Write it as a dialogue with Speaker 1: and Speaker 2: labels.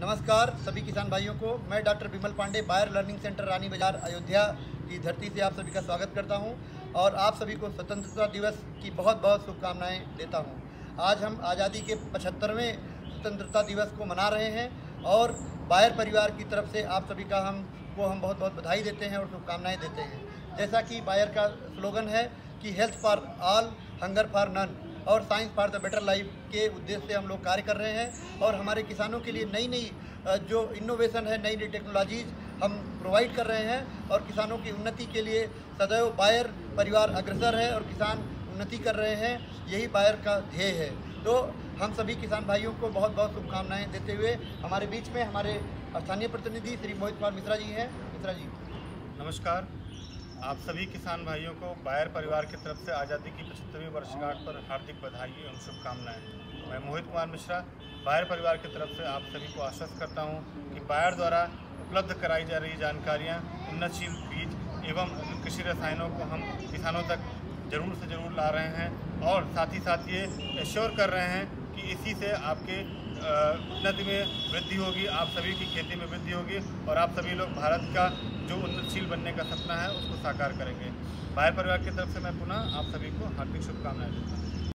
Speaker 1: नमस्कार सभी किसान भाइयों को। मैं doctor Vimal Pandey Bayer learning centre Rani Bazar Ayodhya की धरती से आप सभी का स्वागत करता हूं और आप सभी को स्वतंत्रता दिवस की बहुत बहुत शुभकामनाएं देता हूं। आज हम आज़ादी के 75वें स्वतंत्रता दिवस को मना रहे हैं और बायर परिवार की तरफ से आप सभी का हम बहुत बहुत बधाई देते हैं और शुभकामनाएँ देते हैं। जैसा कि बायर का स्लोगन है कि health for all, hunger for none और science for the better life के उद्देश्य से हम लोग कार्य कर रहे हैं और हमारे किसानों के लिए नई नई जो इनोवेशन है, नई नई टेक्नोलॉजीज़ हम प्रोवाइड कर रहे हैं और किसानों की उन्नति के लिए सदैव बायर परिवार अग्रसर है और किसान उन्नति कर रहे हैं। यही बायर का ध्येय है। तो हम सभी किसान भाइयों को बहुत बहुत शुभकामनाएँ देते हुए हमारे बीच में हमारे स्थानीय प्रतिनिधि श्री मोहित कुमार मिश्रा जी हैं। मिश्रा जी
Speaker 2: नमस्कार। आप सभी किसान भाइयों को बायर परिवार की तरफ से आज़ादी की 75वीं वर्षगांठ पर हार्दिक बधाई एवं शुभकामनाएं। मैं मोहित कुमार मिश्रा बायर परिवार की तरफ से आप सभी को आश्वस्त करता हूं कि बायर द्वारा उपलब्ध कराई जा रही जानकारियां, उन्नतशील बीज एवं कृषि रसायनों को हम किसानों तक ज़रूर से ज़रूर ला रहे हैं और साथ ही साथ ये एश्योर कर रहे हैं कि इसी से आपके उन्नति में वृद्धि होगी, आप सभी की खेती में वृद्धि होगी और आप सभी लोग भारत का जो उन्नतशील बनने का सपना है उसको साकार करेंगे। बायर परिवार की तरफ से मैं पुनः आप सभी को हार्दिक शुभकामनाएं देता हूँ।